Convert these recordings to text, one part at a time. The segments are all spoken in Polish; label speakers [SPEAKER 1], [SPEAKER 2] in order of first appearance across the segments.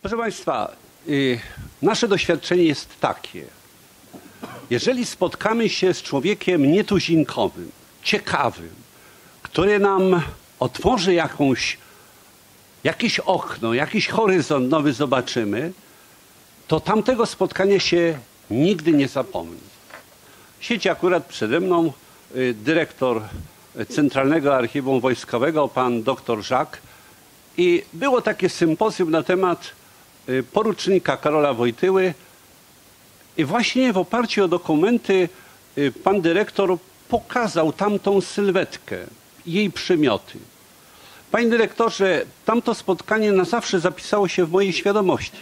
[SPEAKER 1] Proszę Państwa, nasze doświadczenie jest takie. Jeżeli spotkamy się z człowiekiem nietuzinkowym, ciekawym, który nam otworzy jakieś okno, jakiś horyzont nowy zobaczymy, to tamtego spotkania się nigdy nie zapomni. Siedzi akurat przede mną dyrektor Centralnego Archiwum Wojskowego, pan dr Żak, i było takie sympozjum na temat porucznika Karola Wojtyły i właśnie w oparciu o dokumenty pan dyrektor pokazał tamtą sylwetkę, jej przymioty. Panie dyrektorze, tamto spotkanie na zawsze zapisało się w mojej świadomości.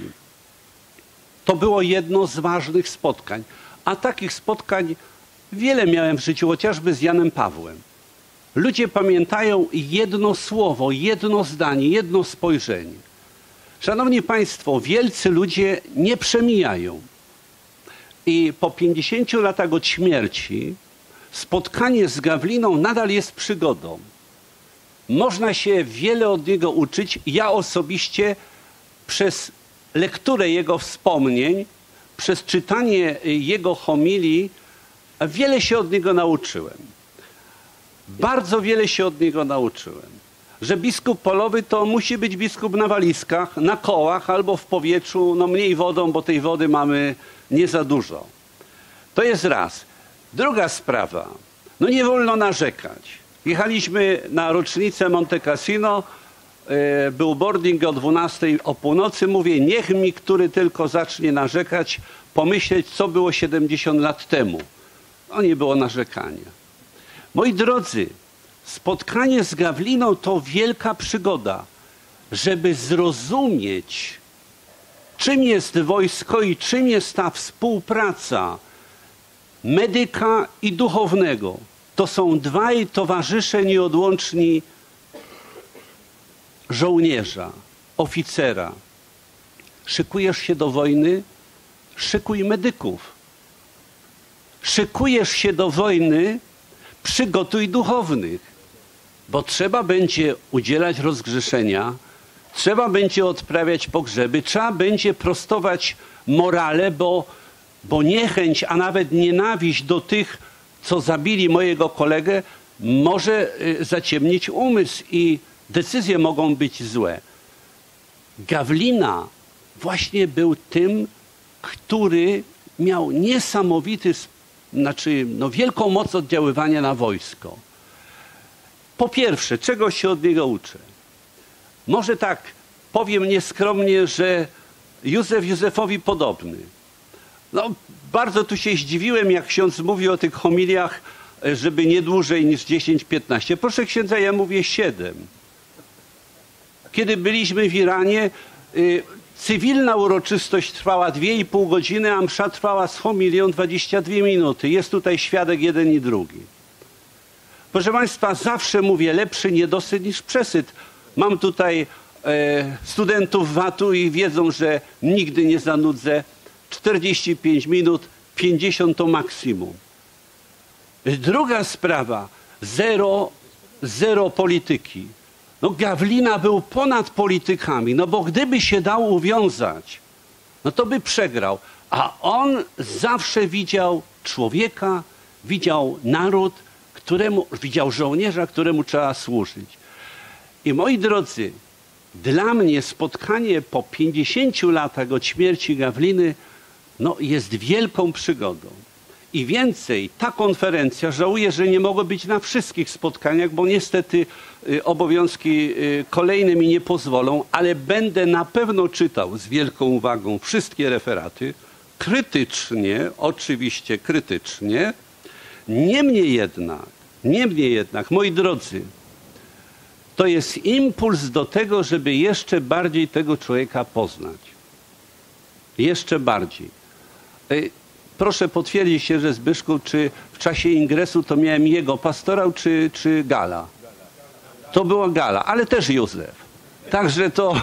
[SPEAKER 1] To było jedno z ważnych spotkań, a takich spotkań wiele miałem w życiu, chociażby z Janem Pawłem. Ludzie pamiętają jedno słowo, jedno zdanie, jedno spojrzenie. Szanowni Państwo, wielcy ludzie nie przemijają. I po 50 latach od śmierci spotkanie z Gawliną nadal jest przygodą. Można się wiele od niego uczyć. Ja osobiście przez lekturę jego wspomnień, przez czytanie jego homilii wiele się od niego nauczyłem. Bardzo wiele się od niego nauczyłem. Że biskup polowy to musi być biskup na walizkach, na kołach albo w powietrzu, no mniej wodą, bo tej wody mamy nie za dużo. To jest raz. Druga sprawa, no nie wolno narzekać. Jechaliśmy na rocznicę Monte Cassino, był boarding o 12 o północy. Mówię, niech mi, który tylko zacznie narzekać, pomyśleć, co było 70 lat temu. No nie było narzekania. Moi drodzy, spotkanie z Gawliną to wielka przygoda, żeby zrozumieć, czym jest wojsko i czym jest ta współpraca medyka i duchownego. To są dwaj towarzysze nieodłączni żołnierza, oficera. Szykujesz się do wojny? Szykuj medyków. Szykujesz się do wojny? Przygotuj duchownych, bo trzeba będzie udzielać rozgrzeszenia, trzeba będzie odprawiać pogrzeby, trzeba będzie prostować morale, bo niechęć, a nawet nienawiść do tych, co zabili mojego kolegę, może zaciemnić umysł i decyzje mogą być złe. Gawlina właśnie był tym, który miał niesamowity wielką moc oddziaływania na wojsko. Po pierwsze, czego się od niego uczę? Może tak powiem nieskromnie, że Józef Józefowi podobny. No, bardzo tu się zdziwiłem, jak ksiądz mówi o tych homiliach, żeby nie dłużej niż 10-15. Proszę księdza, ja mówię 7. Kiedy byliśmy w Iranie, cywilna uroczystość trwała 2,5 godziny, a msza trwała z homilią 22 minuty. Jest tutaj świadek jeden i drugi. Proszę Państwa, zawsze mówię, lepszy niedosyt niż przesyt. Mam tutaj studentów VAT-u i wiedzą, że nigdy nie zanudzę. 45 minut, 50 to maksimum. Druga sprawa, zero polityki. No Gawlina był ponad politykami, no bo gdyby się dał uwiązać, no to by przegrał. A on zawsze widział człowieka, widział naród, widział żołnierza, któremu trzeba służyć. I moi drodzy, dla mnie spotkanie po 50 latach od śmierci Gawliny no, jest wielką przygodą. I więcej, ta konferencja, żałuję, że nie mogę być na wszystkich spotkaniach, bo niestety obowiązki kolejne mi nie pozwolą, ale będę na pewno czytał z wielką uwagą wszystkie referaty, krytycznie, oczywiście krytycznie. Niemniej jednak, moi drodzy, to jest impuls do tego, żeby jeszcze bardziej tego człowieka poznać. Jeszcze bardziej. Proszę potwierdzić się, że Zbyszku, czy w czasie ingresu to miałem jego pastorał, czy Gala? To była Gala, ale też Józef. Także to...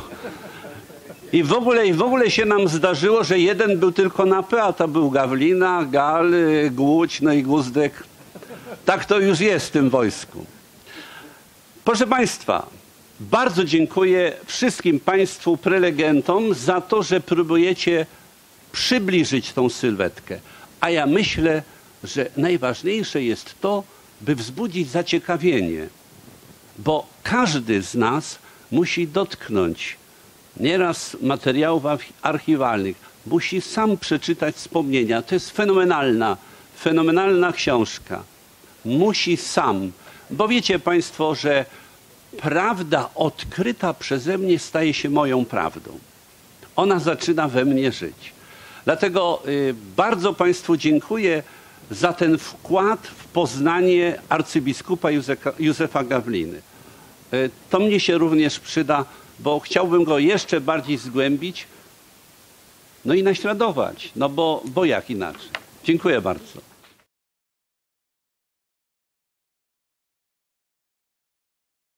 [SPEAKER 1] I w ogóle się nam zdarzyło, że jeden był tylko na P, a to był Gawlina, Gal, Głódź, no i Guzdek. Tak to już jest w tym wojsku. Proszę Państwa, Bardzo dziękuję wszystkim Państwu prelegentom za to, że próbujecie przybliżyć tą sylwetkę. A ja myślę, że najważniejsze jest to, by wzbudzić zaciekawienie, bo każdy z nas musi dotknąć nieraz materiałów archiwalnych, musi sam przeczytać wspomnienia. To jest fenomenalna książka. Musi sam, bo wiecie Państwo, że prawda odkryta przeze mnie staje się moją prawdą. Ona zaczyna we mnie żyć. Dlatego bardzo Państwu dziękuję za ten wkład w poznanie arcybiskupa Józefa Gawliny. To mnie się również przyda, bo chciałbym go jeszcze bardziej zgłębić, no i naśladować, no bo jak inaczej. Dziękuję bardzo.